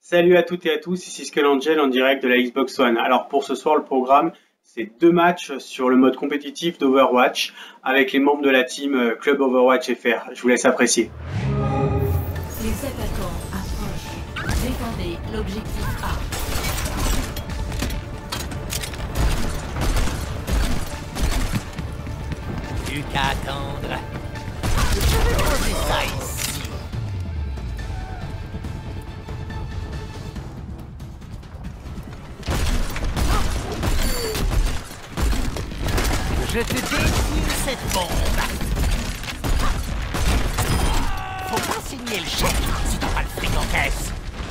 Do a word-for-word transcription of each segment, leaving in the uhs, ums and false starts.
Salut à toutes et à tous, ici Skull Angel en direct de la Xbox One. Alors pour ce soir, le programme, c'est deux matchs sur le mode compétitif d'Overwatch avec les membres de la team Club Overwatch F R. Je vous laisse apprécier. Les attaquants approchent. Défendez l'objectif A. Plus qu'à attendre. Je vais poser ça ici. Je te détruis cette bombe. Faut pas signer le chèque si t'as pas le fric en caisse.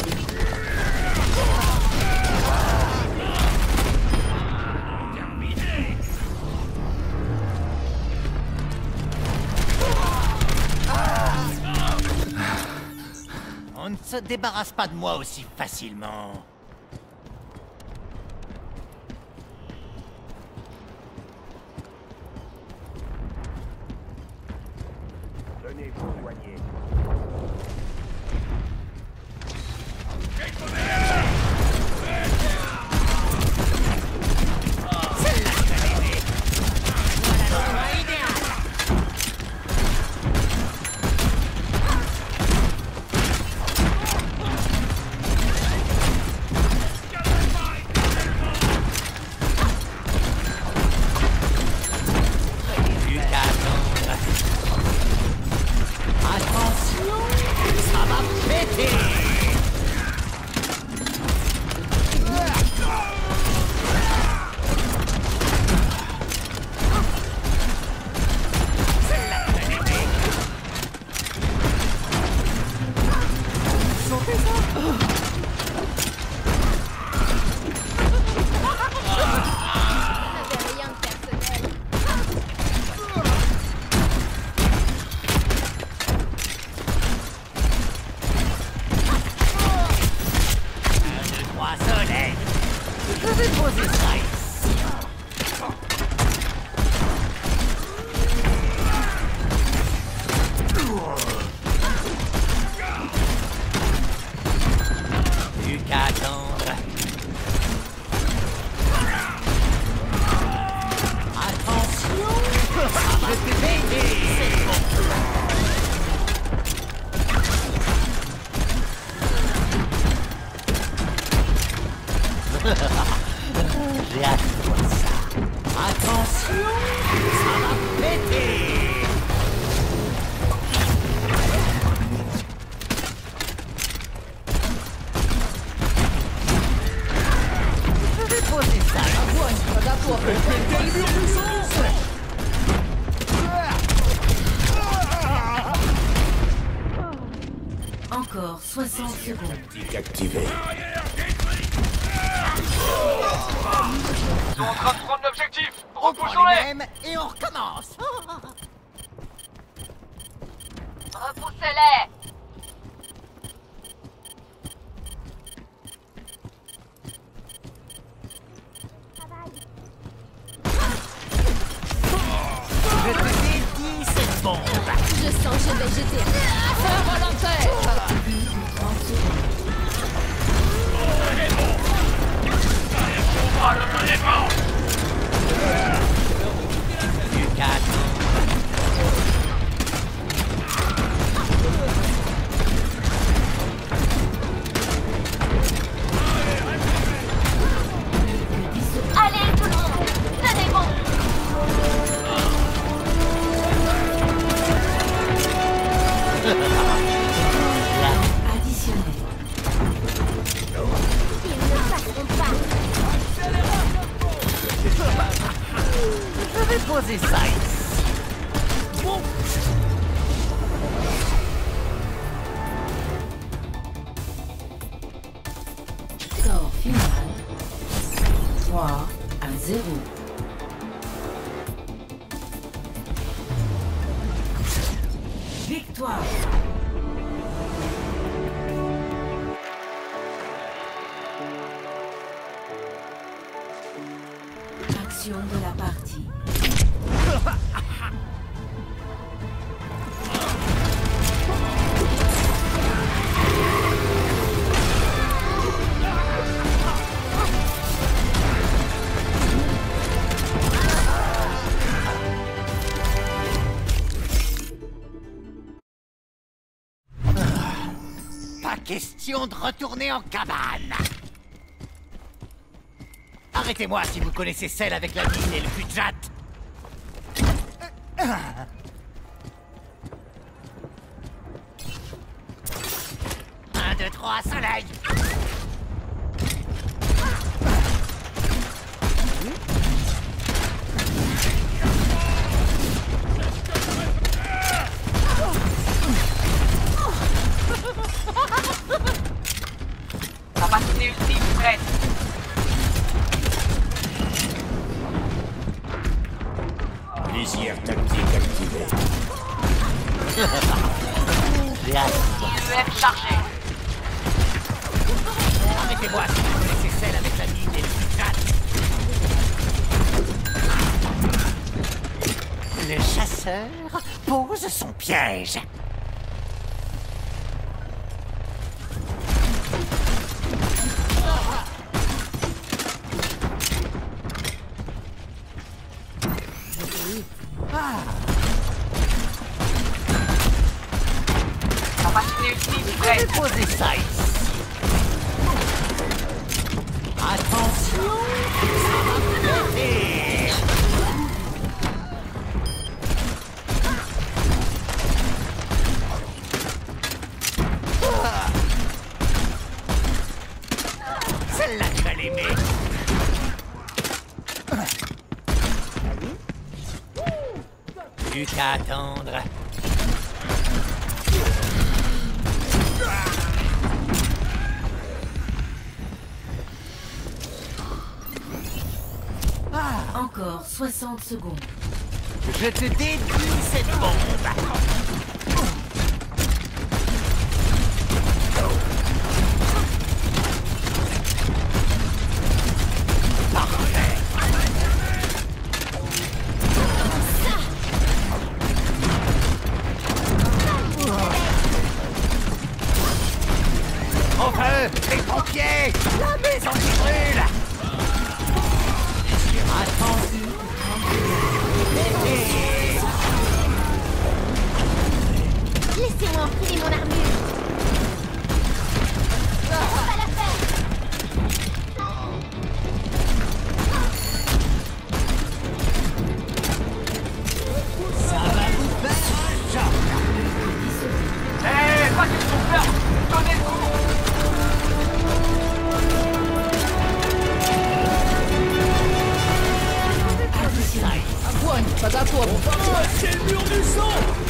On ne se débarrasse pas de moi aussi facilement. Venez vous soigner. Celle-là, je vais l'aider. Voilà l'endroit idéal. Plus qu'à attendre. Attention, ça va péter. Celle-là, je vais l'aider. Sautez ça. Rien de personnel. Un, deux, trois, soleil. Je vais poser ça ici. Plus qu'à attendre. Attention, je vais t'aider. J'ai hâte de voir ça. Attention, ça va péter. Je vais poser ça. Encore soixante secondes. Activé. Ils sont en train de prendre l'objectif. On prend Repoussons-les. les mêmes et on recommence. Repoussez-les. Je te dédie cette bombe. Je sens que je vais jeter. Feu volontaire. Ah, le feu défend. Plus qu'à attendre. Allez tout le monde. Tenez bon. Additionnel. Ils ne passeront pas. Je vais poser ça ici. Bon. Score final. trois à zéro. Victoire. Action de la partie. question de retourner en cabane. Arrêtez-moi si vous connaissez celle avec la mine et le cul-de-jatte. Un, deux, trois, soleil. Capacité ultime prête. Lisière tactique activée. Là. I E M chargé. Arrêtez-moi si vous connaissez celle avec la mine et le cul-de-jatte. Le chasseur pose son piège. Capacité ultime prête. Posez ça ici. Attention, ça va péter. Ah. Celle-là, tu vas l'aimer. Plus qu'à attendre. Encore soixante secondes. Je te dédie cette bombe. Parfait. Au feu, les pompiers, la maison qui brûle. Attendu. Laissez-moi enfiler mon armure. On va la faire. Ça va vous faire un choc. Eh, pas question de perdre. Donnez le coup. Огонь! По готову! C'est le mur du sang.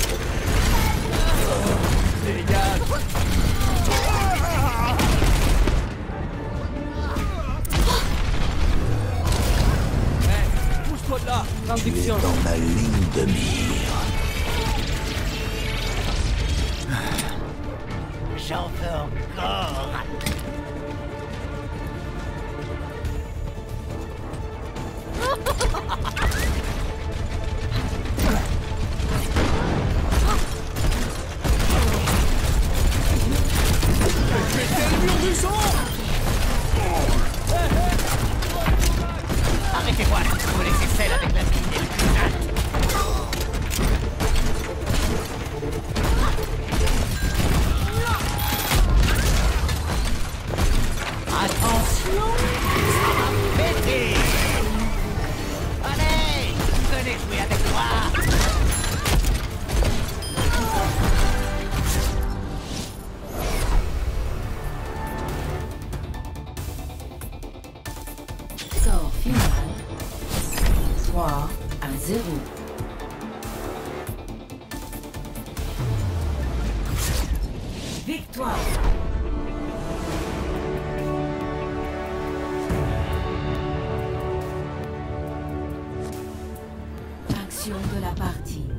Pousse-toi de là! Tu es dans ma ligne de mire. J'en veux encore. Arrêtez-moi si vous connaissez celle avec la mine et le cul-de-jatte. Attention, ça va péter. Allez, venez jouer avec moi. Score final trois à zéro. Victoire. Action de la partie.